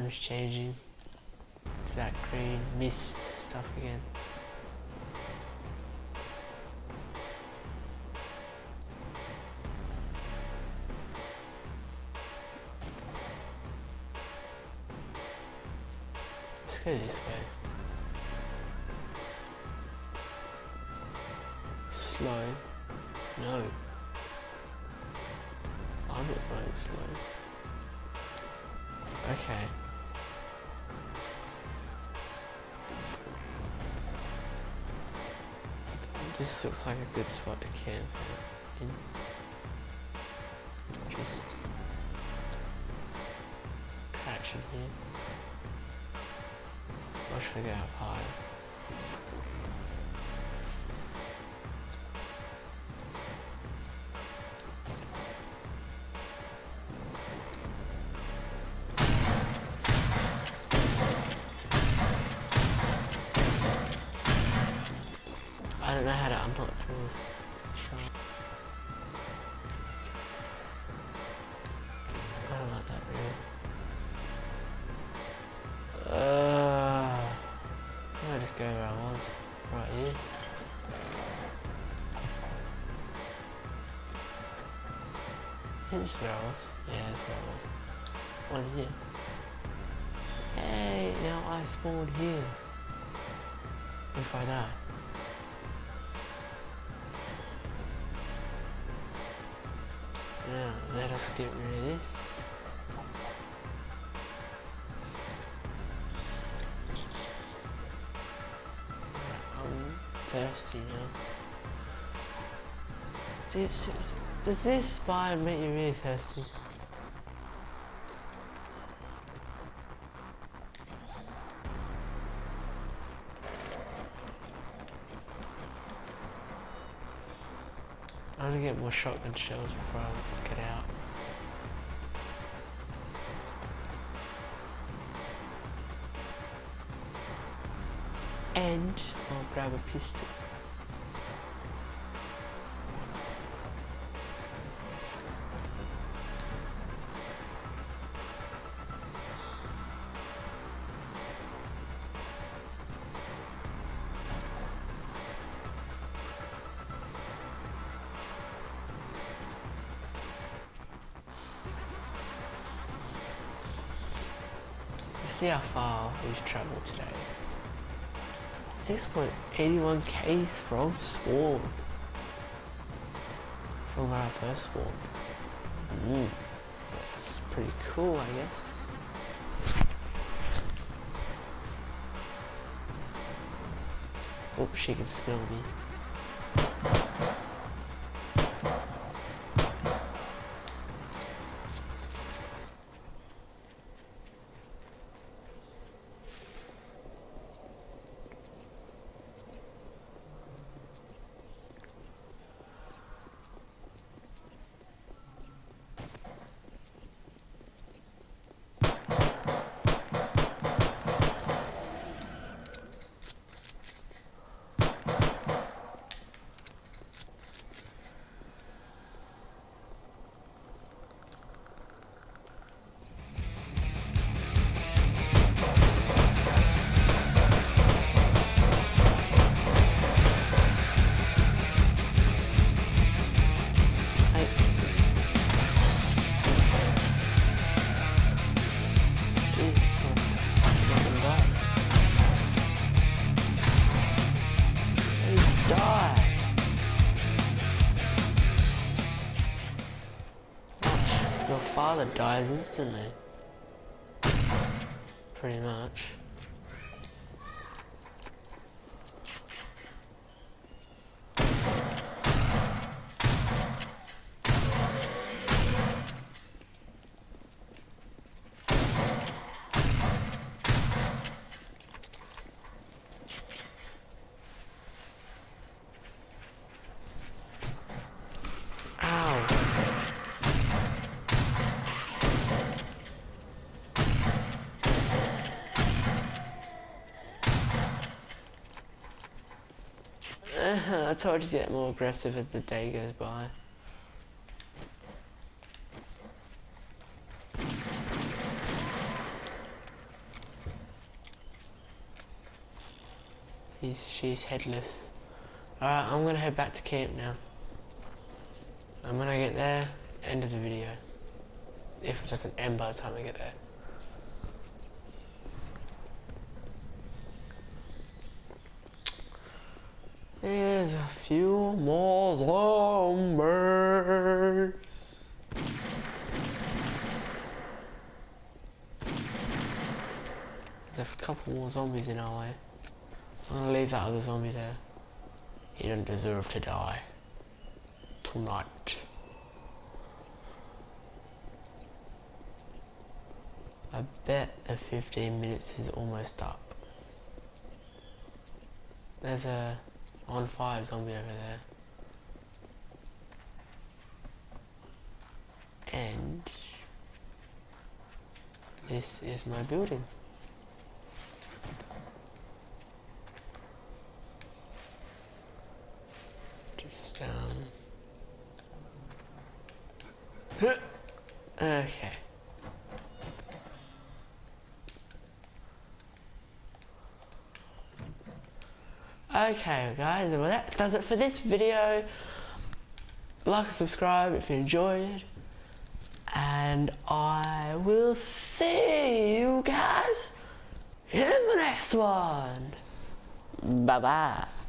biome's changing to that green mist stuff again. Let's go this way. Slow? No. I'm not going slow. Okay. This looks like a good spot to camp in. Just crouch in here. Or should I go up higher? I don't know how to unlock doors. I don't like that really. I'll just go where I was, right here. I think this is where I was. Yeah, that's where I was. One here. Hey, now I spawned here. If I die. Now, let us get rid of this. I'm thirsty now. Does this biome make you really thirsty? I'm gonna get more shotgun shells before I get out. And I'll grab a pistol. See how far we've travelled today. 6.81 k's from spawn. From where I first spawned. That's pretty cool, I guess. Oh, she can smell me. Your father dies instantly. Pretty much. I told you to get more aggressive as the day goes by. She's headless. Alright, I'm gonna head back to camp now. And when I get there, end of the video. If it doesn't end by the time I get there. There's a few more zombies. There's a couple more zombies in our way. I'm gonna leave that other zombie there. He doesn't deserve to die. Tonight. I bet the 15 minutes is almost up. There's a on fire zombie over there. And this is my building. Just okay. Okay guys, well that does it for this video. Like and subscribe if you enjoyed, and I will see you guys in the next one. Bye bye.